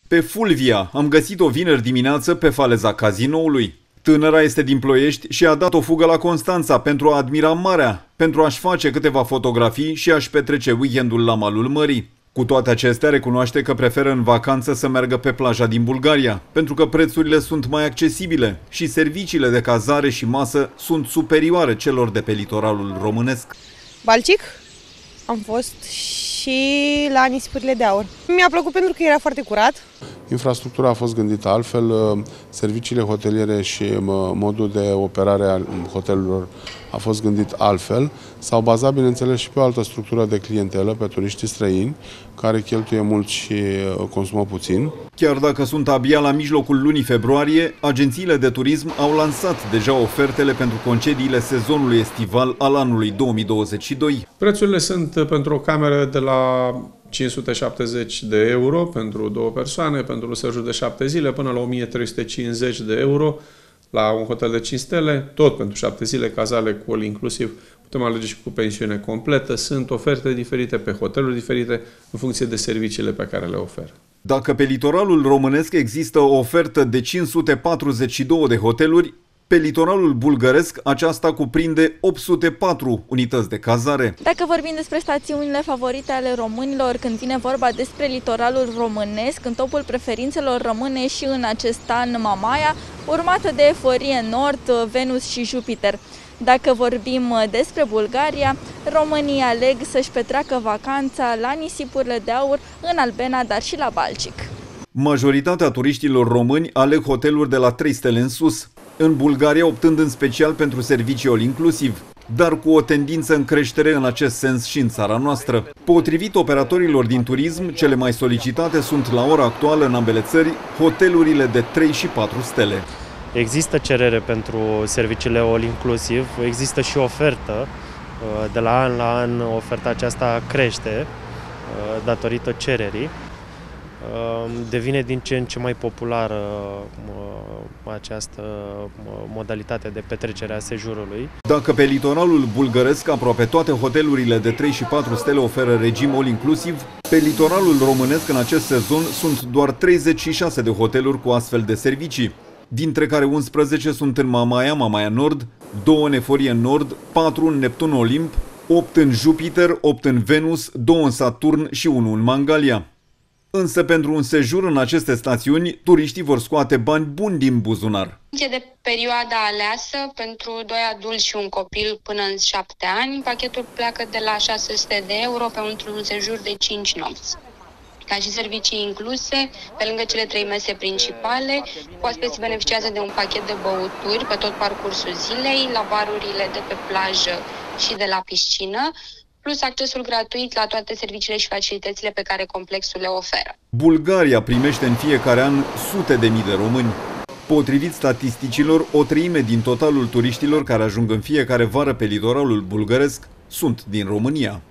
Pe Fulvia am găsit-o vineri dimineață pe faleza cazinoului. Tânăra este din Ploiești și a dat o fugă la Constanța pentru a admira marea, pentru a-și face câteva fotografii și a-și petrece weekendul la malul mării. Cu toate acestea, recunoaște că preferă în vacanță să meargă pe plaja din Bulgaria, pentru că prețurile sunt mai accesibile și serviciile de cazare și masă sunt superioare celor de pe litoralul românesc. Balcic am fost și la Nisipurile de Aur. Mi-a plăcut pentru că era foarte curat. Infrastructura a fost gândită altfel, serviciile hoteliere și modul de operare al hotelurilor a fost gândit altfel. S-au bazat, bineînțeles, și pe o altă structură de clientelă, pe turiștii străini, care cheltuie mult și consumă puțin. Chiar dacă sunt abia la mijlocul lunii februarie, agențiile de turism au lansat deja ofertele pentru concediile sezonului estival al anului 2022. Prețurile sunt pentru o cameră de la 570 de euro pentru 2 persoane, pentru un sejur de 7 zile, până la 1350 de euro la un hotel de 5 stele, tot pentru 7 zile, cazare cu all inclusiv. Putem alege și cu pensiune completă. Sunt oferte diferite pe hoteluri diferite în funcție de serviciile pe care le oferă. Dacă pe litoralul românesc există o ofertă de 542 de hoteluri, pe litoralul bulgăresc aceasta cuprinde 804 unități de cazare. Dacă vorbim despre stațiunile favorite ale românilor, când vine vorba despre litoralul românesc, în topul preferințelor rămâne și în acest an Mamaia, urmată de Eforie Nord, Venus și Jupiter. Dacă vorbim despre Bulgaria, românii aleg să-și petreacă vacanța la Nisipurile de Aur, în Albena, dar și la Balcic. Majoritatea turiștilor români aleg hoteluri de la 3 stele în sus, în Bulgaria optând în special pentru servicii all inclusiv, dar cu o tendință în creștere în acest sens și în țara noastră. Potrivit operatorilor din turism, cele mai solicitate sunt la ora actuală în ambele țări hotelurile de 3 și 4 stele. Există cerere pentru serviciile all inclusiv, există și ofertă. De la an la an oferta aceasta crește datorită cererii. Devine din ce în ce mai populară această modalitate de petrecere a sejurului. Dacă pe litoralul bulgăresc aproape toate hotelurile de 3 și 4 stele oferă regim all inclusiv, pe litoralul românesc în acest sezon sunt doar 36 de hoteluri cu astfel de servicii, dintre care 11 sunt în Mamaia, Mamaia Nord, 2 în Eforie Nord, 4 în Neptun Olimp, 8 în Jupiter, 8 în Venus, 2 în Saturn și 1 în Mangalia. Însă pentru un sejur în aceste stațiuni, turiștii vor scoate bani buni din buzunar. De perioada aleasă, pentru 2 adulți și un copil până în 7 ani, pachetul pleacă de la 600 de euro pentru un sejur de 5 nopți. Ca și servicii incluse, pe lângă cele 3 mese principale, oaspeții beneficiază de un pachet de băuturi pe tot parcursul zilei, la barurile de pe plajă și de la piscină, plus accesul gratuit la toate serviciile și facilitățile pe care complexul le oferă. Bulgaria primește în fiecare an sute de mii de români. Potrivit statisticilor, o treime din totalul turiștilor care ajung în fiecare vară pe litoralul bulgăresc sunt din România.